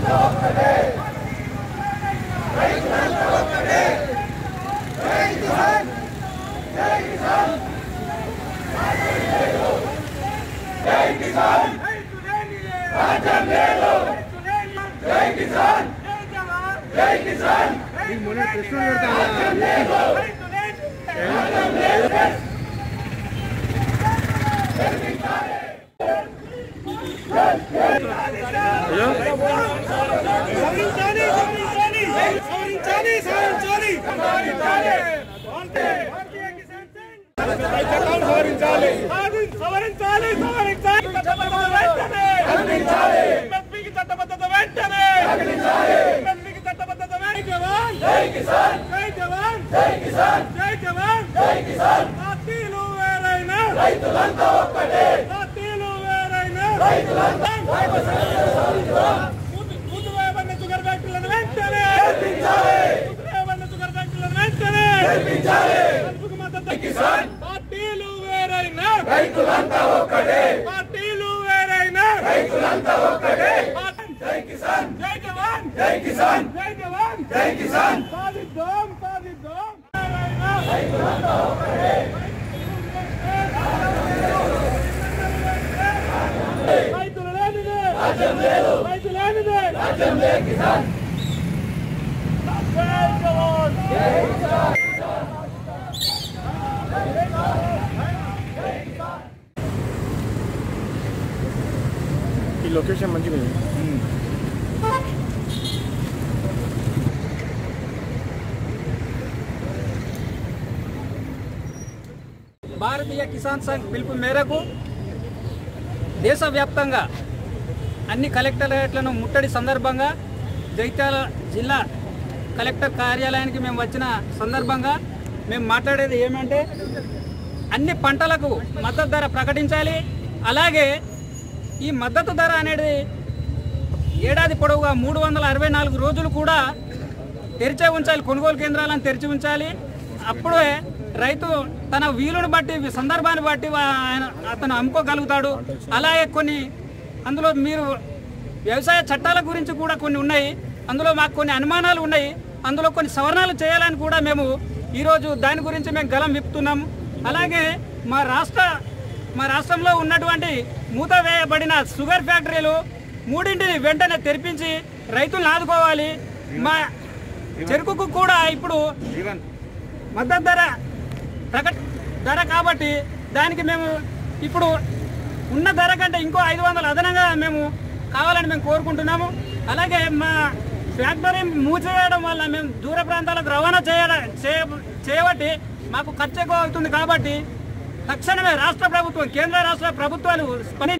Location मंచిగా ఉంది। భారతీయ కిసాన్ సంఘ్ పిలుపు మేరకు దేశవ్యాప్తంగా అన్ని కలెక్టరేట్లను ముట్టడి సందర్భంగా జగిత్యాల జిల్లా కలెక్టర్ కార్యాలయానికి మేము వచ్చిన సందర్భంగా మేము మాట్లాడేది ఏమంటే అన్ని పంటలకు మద్దతు ధర ప్రకటించాలి। అలాగే ఈ మద్దతు ధర అనేది ఏడాది పొడవుగా 364 రోజులు కూడా తెరిచే ఉంచాలి, కొనుగోలు కేంద్రాలను తెరిచి ఉంచాలి। అప్పుడే రైతు తన వీలును బట్టి సందర్భాన్ని బట్టి అతను అమ్ముకోగలుగుతాడు। అలాగే కొన్ని అందులో మీరు వ్యవసాయ చట్టాల గురించి కూడా కొన్ని ఉన్నాయి, అందులో మాకు కొన్ని అనుమానాలు ఉన్నాయి, అందులో కొన్ని సవరణలు చేయాలని కూడా మేము ఈరోజు దాని గురించి మేము గలం విప్పుతున్నాము। అలాగే మా రాష్ట్రంలో ఉన్నటువంటి మూత వేయబడిన షుగర్ ఫ్యాక్టరీలు మూడింటిని వెంటనే తెరిపించి రైతులను ఆదుకోవాలి। మా చెరుకుకు కూడా ఇప్పుడు మద్దతు ధర కాబట్టి దానికి మేము ఇప్పుడు ఉన్న ధర కంటే ఇంకో 500 అదనంగా మేము కావాలని మేము కోరుకుంటున్నాము। అలాగే మా ఫ్యాక్టరీ మూసివేయడం వల్ల మేము దూర ప్రాంతాలకు రవాణా చేయబట్టి మాకు ఖర్చు ఎక్కువ అవుతుంది కాబట్టి తక్షణమే రాష్ట్ర ప్రభుత్వం, కేంద్ర రాష్ట్ర ప్రభుత్వాలు